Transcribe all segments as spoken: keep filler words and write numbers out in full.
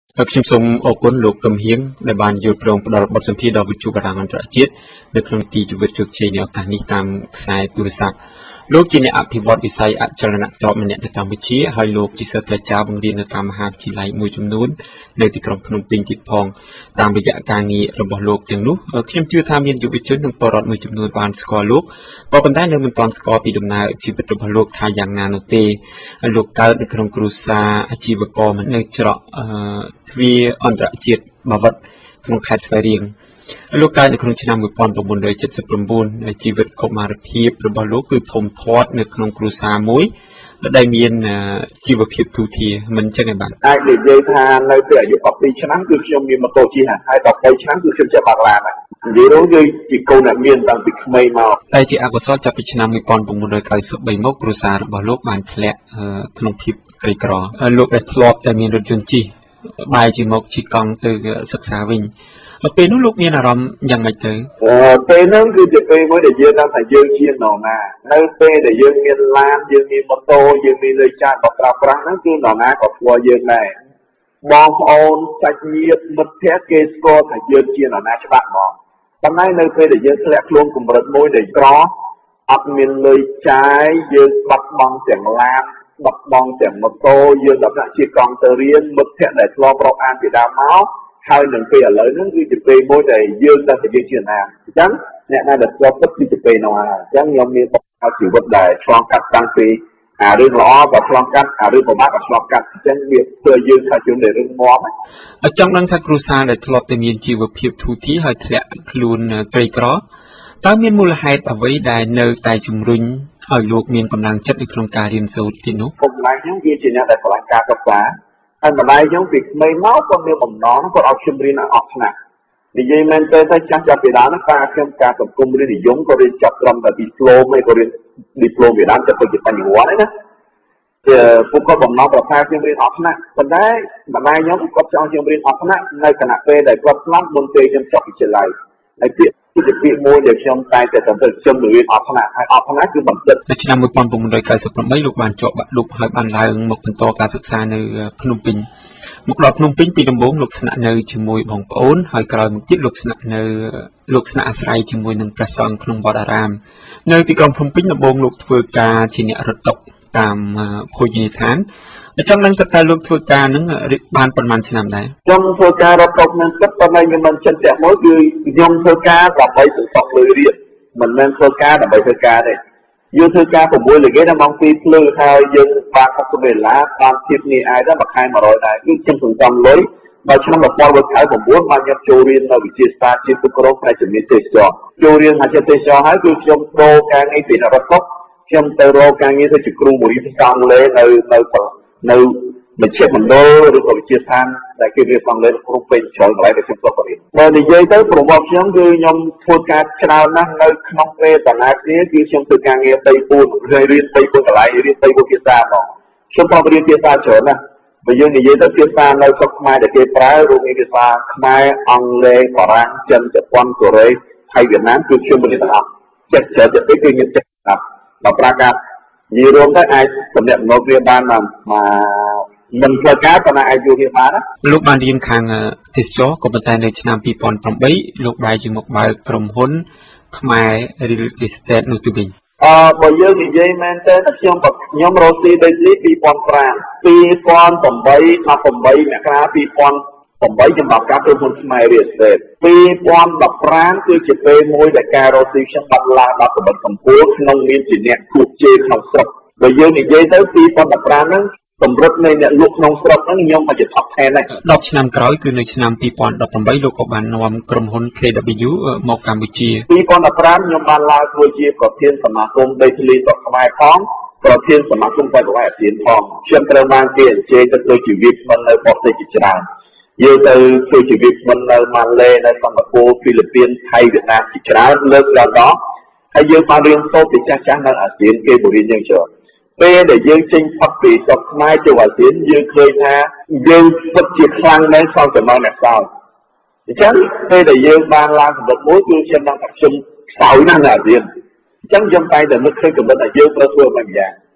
ខ្ញុំសូមអរគុណលោកកឹមហៀងដែលបានយល់ព្រមផ្ដល់បទសម្ភាសន៍ដល់វិទ្យុបារាំងអន្តរជាតិនៅក្នុងទីជីវិតជោគជ័យនៃឱកាសនេះតាមខ្សែទូរស័ព្ទលោកជាអ្នកអភិវឌ្ឍវិស័យអចលនទ្រព្យម្នាក់នៅកម្ពុជាហើយលោកជាសិស្សផ្លេចាបង្រៀននៅតាមមហាវិទ្យាល័យមួយចំនួននៅទីក្រុងភ្នំពេញទៀតផងតាមរយៈការងាររបស់លោកទាំងនោះខ្ញុំជឿថាមានយុវជននិងពលរដ្ឋមួយចំនួនបានស្គាល់លោកក៏ប៉ុន្តែនៅមិនទាន់ស្គាល់ពីដំណើរជីវិតរបស់លោកថាយ៉ាងណានោះទេលោកកើតនៅក្នុងគ្រួសារអាជីវករនៅច្រកទ្វារអន្តរជាតិបាវិតក្នុងខេត្តស្វាយរៀងលោកកើតនៅក្នុងឆ្នាំmột nghìn chín trăm bảy mươi chínជីវិតកុមារភាពរបស់លោកគឺធំធាត់នៅក្នុងគ្រួសារមួយដែលមានជីវភាពទូធាមិនចឹងឯបាទអាចនិយាយថានៅពេលអាយុ12ឆ្នាំគឺខ្ញុំមានម៉ូតូជិះហើយ13ឆ្នាំគឺខ្ញុំចេះបើកឡានហើយនិយាយនោះគឺជាកូនអ្នកមានតាំងពីក្មេងមកតែជាអកុសលចាប់ពីឆ្នាំmột nghìn chín trăm chín mươi baមកគ្រួសាររបស់លោកបានធ្លាក់ក្នុងភាពក្រីក្រលោកដែលធ្លាប់តែមានរថយន្តជិះបែរជាមកជិះកង់ទៅសិក្សាវិញពេលនោះលោកមានអារម្មណ៍យ៉ាងម៉េចទៅពេលហ្នឹងគឺជាពេលមួយដែលយើងថាយើងជានរណានៅពេលដែលយើងមានឡានយើងមានម៉ូតូយើងមានលុយចាយបោះប្រើប្រាស់ហ្នឹងគឺនរណាក៏ស្គាល់យើងដែរបងប្អូនសាច់ញាតិមិត្តភ័ក្តិគេស្គាល់ថាយើងជានរណាច្បាស់ហ្មងប៉ុន្តែនៅពេលដែលយើងធ្លាក់ខ្លួនកម្រិតមួយដែលក្រអត់មានលុយចាយយើងបាត់បង់ទាំងឡានបាត់បង់ទាំងម៉ូតូយើងដល់ថ្នាក់ជាកង់ទៅរៀនមិត្តភ័ក្តិដែលធ្លាប់រកអានពីដើមមកហើយនឹងពេលឥឡូវហ្នឹងគឺជាពេលមួយដែលយើងតែយើងជាណាអញ្ចឹងអ្នកណាដែលស្គាល់ពិតគឺជាពេលនោះហើយអញ្ចឹងខ្ញុំមានបទជីវិតដែលឆ្លងកាត់តាំងពីអារឿងល្អក៏ឆ្លងកាត់អារឿងពិបាកក៏ឆ្លងកាត់អញ្ចឹងវាធ្វើយើងថាជារឿងងាប់អញ្ចឹងដឹងថាគ្រួសារដែលធ្លាប់តែមានជីវភាពធូរធារហើយធ្លាក់ខ្លួនក្រីក្រតើមានមូលហេតុអ្វីដែលនៅតែជំរុញឲ្យលោកមានកម្លាំងចិត្តនៅក្នុងការរៀនសូត្រទីនោះកម្លាំងខ្ញុំវាជាអ្នកដែលឆ្លងការសិក្សាហើយម្ដាយខ្ញុំពីក្មេងមកគាត់មានបំណងគាត់ឲ្យខ្ញុំរៀនឲ្យអស់ថ្នាក់និយាយមែនទេថាចាស់ចាប់ពីដើមហ្នឹងការខ្ញុំការសង្គមរៀននិយមក៏រៀនចាប់ត្រឹមតែឌីប្លូមឯងក៏រៀនឌីប្លូមពីដើមទៅជាបញ្ញវន្តឯណាជាពួកគាត់បំណងប្រថាខ្ញុំរៀនអស់ថ្នាក់ប៉ុន្តែម្ដាយខ្ញុំគាត់ចង់ខ្ញុំរៀនអស់ថ្នាក់នៅគណៈពេលដែលគាត់ស្លាប់មុនពេលខ្ញុំចប់វិទ្យាល័យហើយពាក្យគឺជាពាក្យមួយដែលខ្ញុំតែតែទៅខ្ញុំរៀនអស់ថ្នាក់ហើយអស់ថ្នាក់គឺបណ្ឌិតនៅឆ្នាំmột nghìn chín trăm chín mươi támលោកបានជាប់បាក់ឌុបហើយបានឡើងមកបន្តការសិក្សានៅភ្នំពេញមកដល់ភ្នំពេញពីដំបូងលោកស្នាក់នៅជាមួយបងប្អូនហើយក្រោយមកទៀតលោកស្នាក់នៅលោកស្នាក់អាស្រ័យជាមួយនឹងព្រះសង្ឃក្នុងវត្តអារាមនៅទីក្រុងភ្នំពេញដំបូងលោកធ្វើការជាអ្នករត់តុតាមភោជនីយដ្ឋានចង់ដឹងតើលោកធ្វើការនឹងបានប៉ុន្មានឆ្នាំដែរខ្ញុំធ្វើការរត់តុនឹងគិតប៉ុន្តែខ្ញុំមិនចិនតែមួយគឺខ្ញុំធ្វើការដើម្បីសន្សំលុយរៀនមិនមែនធ្វើការដើម្បីធ្វើការទេយើងធ្វើការ6ល្ងាចដល់ម៉ោងពីរភ្លឺហើយយើងបានហុកដុល្លារបានជិះនេះឯងដល់មួយខែmột trămដែរគឺខ្ញុំសន្សំលុយដល់ឆ្នាំmột nghìn chín trăm chín mươi chínបានខ្ញុំចូលរៀននៅវិទ្យាសាស្ត្រជាពុករងផ្នែកជំនាញទេសចរចូលរៀនមកជាទេសចរហើយគឺខ្ញុំដូរការងារពីរត់តុខ្ញុំទៅរកការងារទៅជាគ្រូបង្រៀនភាសាអង់គ្លេសនៅនៅនៅមជ្ឈមណ្ឌលឬក៏វិទ្យាស្ថានដែលគេរៀបអង់គ្លេសក្នុងពេញច្រើនកន្លែងដែលខ្ញុំធ្លាប់រៀនបើនិយាយទៅប្រវត្តិខ្ញុំគឺខ្ញុំធ្វើការច្រើនណាស់នៅក្នុងពេលតាណាគ្នាគឺខ្ញុំធ្វើការងារ3 4ហើយរៀន3 4កន្លែងរៀន3 4ភាសាមកខ្ញុំបានរៀនភាសាច្រើនណាស់បើយើងនិយាយទៅភាសានៅស្រុកខ្មែរដែលគេប្រើរួមមានភាសាខ្មែរអង់គ្លេសបារាំងចិនជប៉ុនកូរ៉េថៃវៀតណាមគឺខ្ញុំរៀនទាំងអស់ចេះច្រើនទៅគឺខ្ញុំចេះដល់ដល់ប្រាកាសនិយាយរួមទៅអាចតំណាក់មកវាបានមកមិនផ្លូវការប៉ុន្តែអាចយល់វាបានលោកបានរៀនខាងទេសចរក៏ប៉ុន្តែនៅឆ្នាំtwo thousand eightលោកបែរជាមកបើកក្រុមហ៊ុនខ្មែរ Real Estate នោះទៅវិញអឺបើយើងនិយាយមែនទេខ្ញុំខ្ញុំរកស៊ីដីធ្លីtwo thousand five two thousand eight ដល់eightមករាtwo thousand eightខ្ញុំបានការក្រុមហ៊ុនខ្មែរ Real Estate two thousand fifteenគឺជាពេលមួយដែលការរកស៊ីខ្ញុំបាត់ឡើងដល់កម្រិតកម្ពុជាក្នុងមានជាអ្នកគូជេក្នុងស្រុកបើយើងនិយាយទៅtwo thousand fifteenហ្នឹងកម្រិតនៃអ្នកលក់ក្នុងស្រុកហ្នឹងខ្ញុំមកជា top ten ដែរ tenឆ្នាំក្រោយគឺនៅឆ្នាំtwo thousand eighteenលោកក៏បាននាំក្រុមហ៊ុន K W មកកម្ពុជា two thousand fifteenខ្ញុំបានឡើងធ្វើជាប្រធានសមាគមដីធ្លីស្រុកខ្មែរផងប្រធានសមាគមបែបអាស៊ានផងខ្ញុំត្រូវបានគេអញ្ជើញទៅធ្វើជាវិក្កាមនៅបរទេសជាច្រើនយើងទៅធ្វើជាវិក្កាមនៅម៉ាឡេនៅសិង្ហបុរីហ្វីលីពីនថៃវៀតណាមជាច្រើនលើកដល់ដល់ហើយយើងបានរៀនសូត្រពីចាស់ចាស់នៅអាស៊ានគេបរិញ្ញាច្រើនពេលដែលយើងចេញផុតពីស្រុកខ្មែរចូលអាស៊ានយើងឃើញថាយើងពិតជាខ្លាំងណាស់សល់ចំណងអ្នកសល់អញ្ចឹងពេលដែលយើងបានឡើងកម្រិតមួយគឺខ្ញុំដឹងថាខ្ញុំខ្សោយណាស់នៅអាស៊ានអញ្ចឹងខ្ញុំតែតែនឹកឃើញកម្រិតដែលយើងត្រូវធ្វើបែបយ៉ាង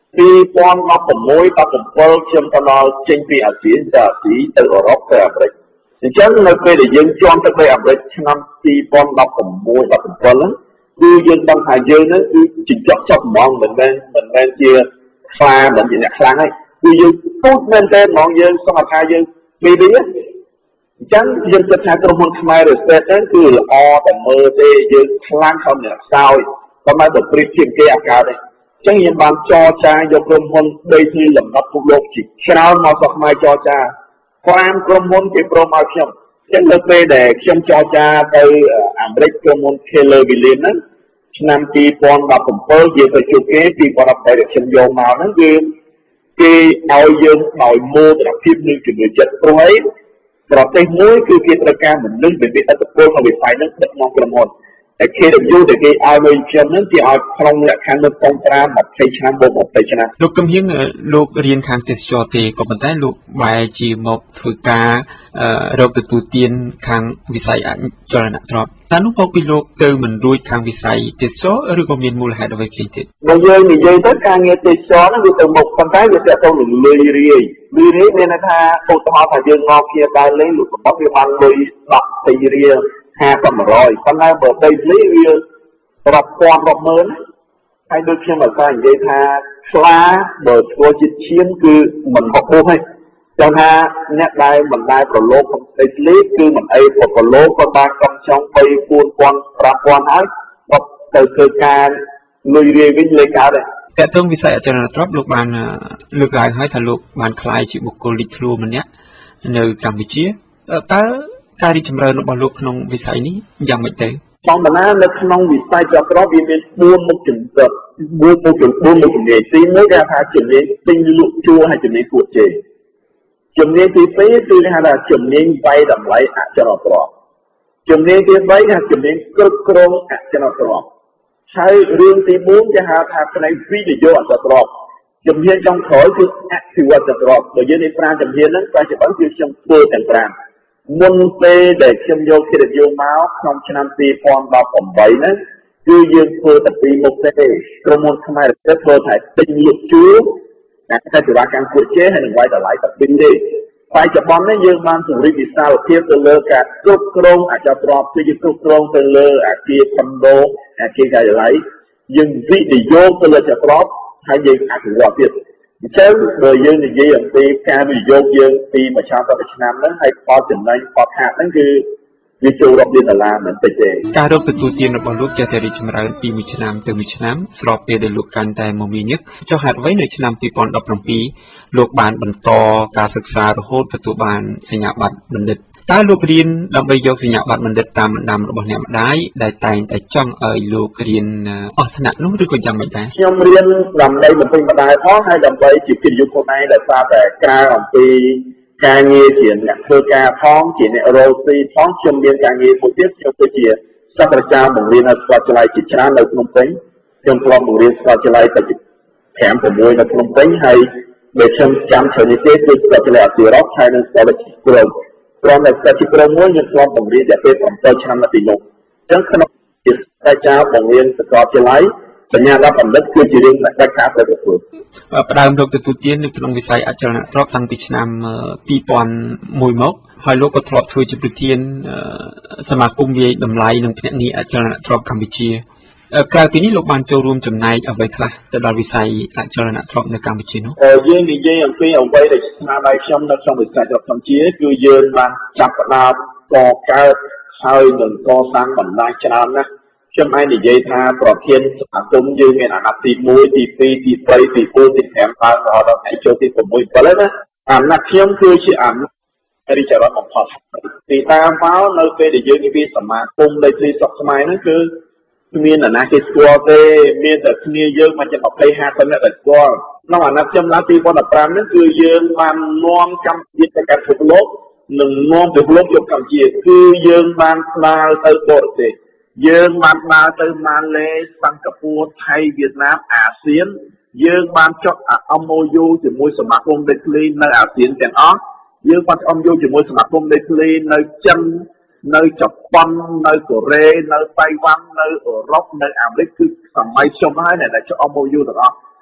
ពីរពាន់ដប់ប្រាំមួយដល់ប្រាំbảyខ្ញុំទៅដល់ចេញពីអាស៊ានទៅអាស៊ីទៅអឺរ៉ុបទៅអាមេរិកអញ្ចឹងនៅពេលដែលយើងជាន់ទៅអាមេរិកឆ្នាំពីរពាន់ដប់ប្រាំមួយដល់ប្រាំbảyហ្នឹងគឺយើងដឹងថាយើងហ្នឹងគឺជញ្ជាក់ចប់ហ្មងមិនមែនមិនមែនជាខ្លាមិនជាអ្នកខ្លាំងទេគឺយើងទូចមែនទេហ្មងយើងសង្ឃថាយើងពីនេះអញ្ចឹងយើងគិតថាក្រុមហ៊ុនខ្មែររ៉េស្តេតហ្នឹងគឺល្អតែមើលទេយើងខ្លាំងខំអ្នកខ្សោយប៉ុន្តែបើប្រៀបធៀបគេអាកើតទេអញ្ចឹងយើងបានចរចាយកក្រុមហ៊ុនដីធ្លីលំដាប់ពិភពលោកជាច្រើនមកសោះខ្មែរចរចាតាមក្រុមហ៊ុនគេព្រមឲ្យខ្ញុំអញ្ចឹងនៅពេលដែលខ្ញុំចរចាទៅអាមេរិកក្រុមហ៊ុន Keller Williams ហ្នឹងឆ្នាំពីរពាន់ដប់ប្រាំbảyយើងទៅជួបគេពីរពាន់ដប់ប្រាំដែលខ្ញុំយកមកហ្នឹងគឺគេឲ្យយើងឲ្យមោទនភាពនិងជំនឿចិត្តព្រោះអីប្រទេសមួយគឺគេត្រូវការមនុស្សដែលមានឥទ្ធិពលក្នុងវិស័យហ្នឹងដឹកនាំក្រុមហ៊ុនតែ K W ដែលគេឲ្យវិញខ្ញុំហ្នឹងគេឲ្យក្នុងលក្ខខណ្ឌនៅក្នុងប្រាំ20ឆ្នាំបូក20ឆ្នាំលោកគឹមហៀងលោករៀនខាងទេសចរទេក៏ប៉ុន្តែលោកបែរជាមកធ្វើការរកទទួលទានខាងវិស័យអចលនទ្រព្យតើនោះមកពីលោកទៅមិនរួចខាងវិស័យទេសចរឬក៏មានមូលហេតុអ្វីផ្សេងទៀតបើយើងនិយាយទៅការងារទេសចរហ្នឹងវាទៅមុខប៉ុន្តែវាទាក់ទងនឹងលុយរាយលុយរាយមានន័យថាឧទាហរណ៍ថាយើងមកគ្នាដើរលេងលោកសម្បត្តិវាបានលុយដប់ទីរៀលห้าสิบ một trămប៉ុន្តែបើដីធ្លីវារាប់ពាន់រាប់ម៉ឺនហើយដូចខ្ញុំអត់ស្គាល់និយាយថាខ្លាបើធ្វើជាឈាមគឺមិនហុកហួសទេចឹងថាអ្នកដែលមិនដែលប្រឡូកក្នុងដីធ្លីគឺមិនអីប្រឡូកក៏បានកំចង់បី bốnពាន់ ប្រាំពាន់ហើយក៏ទៅធ្វើការលុយរាយវិញលេខកើតដែរតែក្នុងវិស័យអចលនទ្រព្យលោកបានលើកឡើងហើយថាលោកបានក្លាយជាបុគ្គលលេចធ្លោម្នាក់នៅកម្ពុជាតើការរីកចម្រើនរបស់លោកក្នុងវិស័យនេះយ៉ាងម៉េចទៅបងបណ្ណានៅក្នុងវិស័យចក្រវាមានbốnមុខជំនាញbốnមុខbốnមុខជំនាញទីមួយគេថាជំនាញទិញលក់ជួលហើយជំនាញគួតជេរជំនាញទីពីរគឺគេហៅថាជំនាញវាយតម្លៃអចលនទ្រព្យជំនាញទីបីគេថាជំនាញគ្រប់គ្រងអចលនទ្រព្យហើយរឿងទីបួនគេហៅថាផ្នែកវិនិយោគអចលនទ្រព្យជំនាញចុងក្រោយគឺអភិវឌ្ឍអចលនទ្រព្យបើយើងនេះប្រាំជំនាញហ្នឹងបច្ចុប្បន្នគឺខ្ញុំធ្វើទាំងប្រាំមុនពេលដែលខ្ញុំយកគិតយោមកក្នុងឆ្នាំពីរពាន់ដប់ប្រាំបីហ្នឹងគឺយើងធ្វើតែពីរមុខទេក្រុមហ៊ុនខ្មែរទៅធ្វើតែទិញលក់ជួលតែសេវាកម្មគួតជេរហើយនឹងវាយតម្លៃតែពីរទេបច្ចុប្បន្ននេះយើងបានពង្រីកវិសាលភាពទៅលើការគ្រប់គ្រងអចលនទ្រព្យគឺយើងគ្រប់គ្រងទៅលើអាគារខុនដូអាគារការិយាល័យយើងវិនិយោគទៅលើអចលនទ្រព្យហើយយើងអភិវឌ្ឍទៀតអញ្ចឹងបើយើងនិយាយអំពីការវិនិយោគយើងពីមួយឆ្នាំទៅមួយឆ្នាំហ្នឹងហើយផលចំណេញផលខាតហ្នឹងគឺវាចូលរាប់លានដុល្លារមិនតិចទេការរកទទួលទានរបស់លោកចេះតែរីកចម្រើនពីមួយឆ្នាំទៅមួយឆ្នាំស្របពេលដែលលោកកាន់តែមមាញឹកចុះហេតុអ្វីនៅឆ្នាំពីរពាន់ដប់ប្រាំពីរលោកបានបន្តការសិក្សារហូតទទួលបានសញ្ញាបត្របណ្ឌិតតើលោករៀនដើម្បីយកសញ្ញាបត្របណ្ឌិតតាមបណ្ដាំរបស់អ្នកម្ដាយដែលតែងតែចង់ឲ្យលោករៀនអស់ថ្នាក់នោះឬក៏យ៉ាងម៉េចដែរខ្ញុំរៀនដើម្បីបំពេញម្ដាយផងហើយដើម្បីជាកិត្តិយសខ្លួនឯងដែលសារតែក្រៅអំពីការងារជាអ្នកធ្វើការផងជាអ្នករកស៊ីផងខ្ញុំមានការងារមួយទៀតខ្ញុំគឺជាសាស្ត្រាចារ្យបង្រៀននៅសាកលវិទ្យាល័យជាច្រើននៅភ្នំពេញខ្ញុំធ្លាប់បង្រៀនសាកលវិទ្យាល័យទៅប្រាំ 6នៅភ្នំពេញហើយដែលខ្ញុំចាំច្រើននេះទេគឺសាកលវិទ្យាល័យអភិរក្សហើយនិងសាកលវិទ្យាល័យក្រុមក្រុមដែលសាកលវិទ្យាល័យមួយខ្ញុំធ្លាប់បង្រៀនរយៈពេលbảyឆ្នាំនៅទីនោះអញ្ចឹងក្នុងជាសាស្ត្រាចារ្យបង្រៀនសាកលវិទ្យាល័យសញ្ញាបត្របណ្ឌិតគឺជារឿងដែលដាច់ខាតទៅធ្វើផ្ដើមរកទទួលទាននៅក្នុងវិស័យអចលនទ្រព្យតាំងពីឆ្នាំពីរពាន់មួយមកហើយលោកក៏ធ្លាប់ធ្វើជាប្រធានសមាគមវាយតម្លៃនិងភ្នាក់ងារអចលនទ្រព្យកម្ពុជាក្រៅពីនេះលោកបានចូលរួមចំណែកអ្វីខ្លះទៅដល់វិស័យអចលនទ្រព្យនៅកម្ពុជានោះយើងនិយាយអំពីអ្វីដែលស្នាដៃខ្ញុំនៅក្នុងវិស័យទ្រព្យកម្ពុជាគឺយើងបានចាប់ផ្ដើមកកើតហើយនឹងកសាងបណ្ដាញច្រើនណាស់ខ្ញុំឯងនិយាយថាប្រធានសមាគមយើងមានអាណត្តិទីមួយទីពីរទីបីទីបួនទីប្រាំដល់រហូតដល់ថ្ងៃចូលទី6 7ណាអាណត្តិខ្ញុំគឺជាអាណត្តិរីកចម្រើនបំផុតពីតាមមកនៅពេលដែលយើងនិយាយសមាគមដីធ្លីស្រុកខ្មែរហ្នឹងគឺគ្មានអាណាគេស្គាល់ទេមានតែគ្នាយើងមកចិត្ត20 50នាក់តែស្គាល់ក្នុងអាណត្តិខ្ញុំឡើងពីរពាន់ដប់ប្រាំហ្នឹងគឺយើងបាននាំកម្ពុជាទៅកាន់ពិភពលោកនិងនាំពិភពលោកយកកម្ពុជាគឺយើងបានស្ដារទៅបរទេសយើងបានដើរទៅម៉ាឡេសិង្ហបុរីថៃវៀតណាមអាស៊ានយើងបានចុះ M O U ជាមួយសមាគមដីធ្លីនៅអាស៊ានទាំងអស់យើងបាន M O U ជាមួយសមាគមដីធ្លីនៅចិននៅជប៉ុននៅកូរ៉េនៅតៃវ៉ាន់នៅអឺរ៉ុបនៅអាមេរិកគឺសម័យខ្ញុំហើយដែលចុះ M O U ទាំងអស់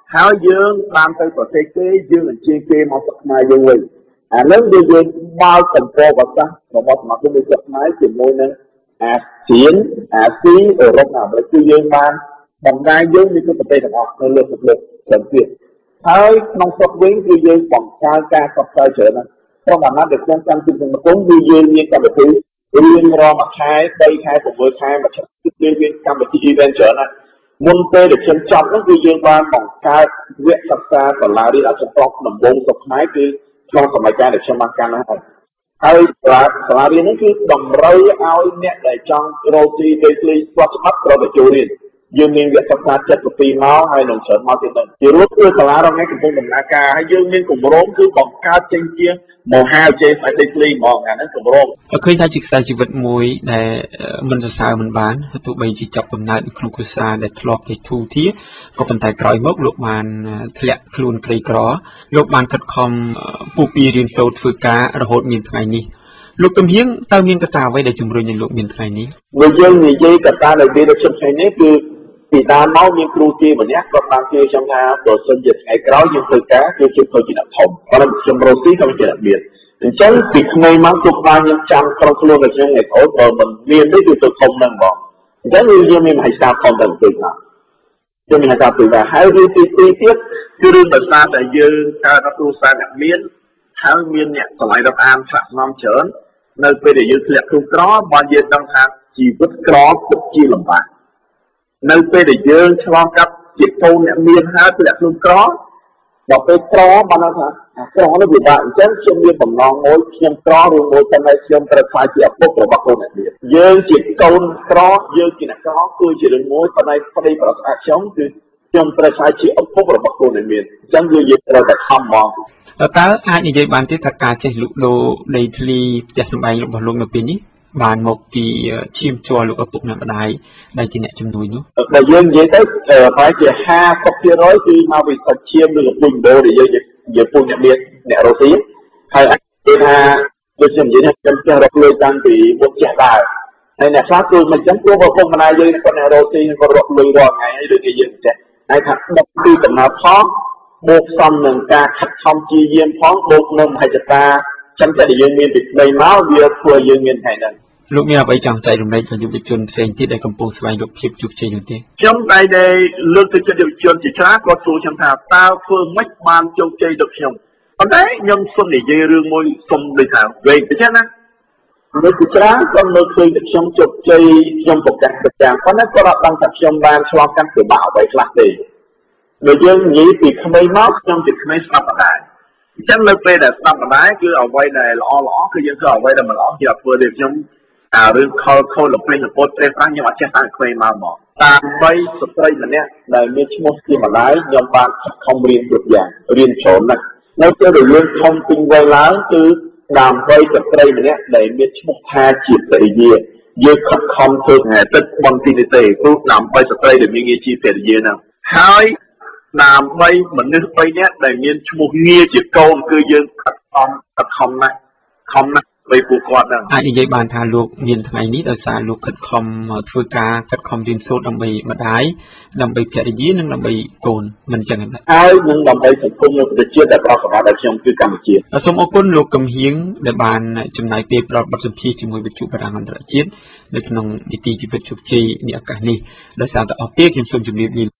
ហើយយើងបានទៅប្រទេសគេយើងអញ្ជើញគេមកស្រុកខ្មែរយើងវិញអានឹងគឺយើងបើកតំបន់ប្រសាសន៍របស់សមាគមស្រុកខ្មែរជាមួយនឹងអាស៊ានអាស៊ីអឺរ៉ុបអាមេរិកគឺយើងបានបណ្ដាញយើងមានប្រទេសទាំងអស់នៅលើពិភពលោកទៀតហើយក្នុងស្រុកវិញគឺយើងបង្កើនការផ្សព្វផ្សាយច្រើនណាស់ព្រោះអាណត្តិដែលខ្ញុំចាំពីសង្គមគឺយើងមានកម្មវិធីរៀងរាល់មួយខែបីខែប្រាំមួយខែមួយឆ្នាំគឺយើងមានកម្មវិធី event ច្រើនណាស់មុនពេលដែលខ្ញុំចប់នោះគឺយើងបានបង្កើតវគ្គសិក្សាសាលារៀនអក្សរសាស្ត្រដំបូងស្រុកខ្មែរគឺក្នុងសម័យកាលដែលខ្ញុំបានកាន់ហើយហើយសាលារៀននេះគឺតម្រូវឲ្យអ្នកដែលចង់រកទីដីធ្លីស្ទាត់ច្បាប់ត្រូវទៅចូលរៀនយើងមានវគ្គសិក្សាседសិបពីរម៉ោងហើយនឹងច្រើនម៉ោងទៀតទៅជារួមគឺសាលារងនេះកំពុងដំណើរការហើយយើងមានគម្រោងគឺបង្កើតចេញជាមហាវិទ្យាល័យដីធ្លីហ្មងអាហ្នឹងគម្រោងឃើញថាជាខ្សែជីវិតមួយដែលមិនសរសើរមិនបានទោះបីជាចាប់កំណើតក្នុងគ្រួសារដែលធ្លាប់តែធូរធារក៏ប៉ុន្តែក្រោយមកលោកបានធ្លាក់ខ្លួនក្រីក្រលោកបានខិតខំពុះពីរៀនសូត្រធ្វើការរហូតមានថ្ងៃនេះលោកគំហៀងតើមានកត្តាអ្វីដែលជំរុញឲ្យលោកមានថ្ងៃនេះបើយើងនិយាយកត្តាដែលមានដូចថ្ងៃនេះគឺពីដើមមកមានគ្រូជាម្នាក់គាត់បានជឿខ្ញុំថាបើសិនជាថ្ងៃក្រោយយើងធ្វើការគឺជិះទៅជាអ្នកធំប៉ុន្តែខ្ញុំរស់ទីខ្ញុំជាអ្នកមានអញ្ចឹងពីក្មេងមកទោះបានខ្ញុំចាំក្នុងខ្លួនរបស់ខ្ញុំថ្ងៃក្រោយបើមិនមាននេះគឺទៅធំហ្នឹងបងអញ្ចឹងយើងមានមហិច្ឆតាធំទៅពេកណាខ្ញុំមានថាពីថាហើយរឿងទីពីរទៀតគឺរឿងដោយសារតែយើងកើតនៅគ្រួសារអ្នកមានហើយមានអ្នកឆ្លៃរាប់អានឆ្លាក់ស្នំច្រើននៅពេលដែលយើងធ្លាក់ខ្លួនក្របានយើងដឹងថាជីវិតក្រពិតជាលំបាកនៅពេលដែលយើងឆ្លងកាត់ជាកូនអ្នកមានហើយធ្លាក់ខ្លួនក្រដល់ពេលក្របានថាក្រនោះវាបាក់អញ្ចឹងខ្ញុំមានបំណងមួយខ្ញុំក្រឬមួយតែខ្ញុំត្រូវខ្លាចជាឪពុករបស់កូនអ្នកមានយើងជាកូនក្រយើងជាអ្នកក្រគឺជារឿងមួយប៉ុន្តែប្តីប្រសាខ្ញុំគឺខ្ញុំត្រូវខ្លាចជាឪពុករបស់កូនអ្នកមានអញ្ចឹងគឺយើងត្រូវតែខំហ្មងតើអាចនិយាយបានទេថាការចេះលក់ដូរដីធ្លីផ្ទះសម្បែងរបស់លោកនៅពេលនេះបានមកពីឈាមជ័រលោកឪពុកអ្នកម្ដាយដែលជាអ្នកជំនួយនោះបើយើងនិយាយទៅប្រហែលជាห้าสิบភាគរយគឺមកពីសាច់ឈាមឬក៏ពុញដូរដែលយើងយើងពុញអ្នកមានអ្នករស់ស៊ីហើយអាចនិយាយថាដូចខ្ញុំនិយាយថាខ្ញុំចេះរកលុយតាំងពីមុនចេះដែរហើយអ្នកខ្លះគឺមិនចឹងព្រោះឪពុកម្ដាយយើងគាត់អ្នករស់ស៊ីគាត់រកលុយរាល់ថ្ងៃហើយដូចគេយើងចេះហើយថាដឹកពីដំណើរផងបូកសំនឹងការខិតខំជាយាមផងបូកនឹងមហិច្ឆតាចឹងតែយើងមានពីផ្ទៃមកវាធ្វើយើងមានថ្ងៃហ្នឹងលោកមានអ្វីចង់ចែករំលែកដល់យុវជនផ្សេងទៀតដែលកំពុងស្វែងរកភាពជោគជ័យនោះទេខ្ញុំតែដែលលើកទឹកចិត្តយុវជនជាច្រើនគាត់សួរខ្ញុំថាតើធ្វើម៉េចបានជោគជ័យដូចខ្ញុំប៉ុន្តែខ្ញុំសុំនិយាយរឿងមួយសុំដូចថាវែងទៅចឹងណាលើកទឹកច្រើនគាត់មើលឃើញតែខ្ញុំជោគជ័យខ្ញុំប្រកាសប្រចាំប៉ុន្តែគាត់អត់ដឹងថាខ្ញុំបានឆ្លងកាត់ពិបាកអ្វីខ្លះទេបើយើងនិយាយពីក្មេងមកខ្ញុំជាក្មេងស្ដាប់បណ្ដាអញ្ចឹងនៅពេលដែលស្ដាប់បណ្ដាគឺអ្វីដែលល្អល្អគឺយើងធ្វើអ្វីដែលមិនល្អជាអត់ធ្វើទេខ្ញុំអារឿងខលខូលលពេញលពតព្រះប្រាំងខ្ញុំអត់ចេះតាំងក្មេងមកមកដើម្បីស្ត្រីម្នាក់ដែលមានឈ្មោះជាម្ដាយខ្ញុំបានខិតខំរៀនគ្រប់យ៉ាងរៀនច្រើនណាស់នៅពេលដែលយើងខំពេញវ័យឡើងគឺដើម្បីស្ត្រីម្នាក់ដែលមានឈ្មោះថាជាភរិយាយើងខិតខំធ្វើថ្ងៃទឹកបនទីនេះទេព្រោះដើម្បីស្ត្រីដែលមានងារជាភរិយាហ្នឹងហើយដើម្បីមនុស្សបីនាក់ដែលមានឈ្មោះងារជាកូនគឺយើងខិតខំខិតខំណាស់ខំណាស់បីពួកគាត់ហ្នឹងអាចនិយាយបានថាលោកមានថ្ងៃនេះដោយសារលោកខិតខំធ្វើការខិតខំរៀនសូត្រដើម្បីម្ដាយដើម្បីភរិយានិងដើម្បីកូនមិនចឹងទេហើយនឹងដើម្បីសង្គមនៅប្រទេសជាតិដែលប្រកបដោយខ្ញុំគឺកម្ពុជាសូមអរគុណលោកគំហៀងដែលបានចំណាយពេលផ្ដល់បទសម្ភាសន៍ជាមួយវិទ្យុបារាំងអន្តរជាតិនៅក្នុងនីតិជីវិតជោគជ័យនេះឱកាសនេះដោយសារតែអស់ពេលខ្ញុំសូមជម្រាបលា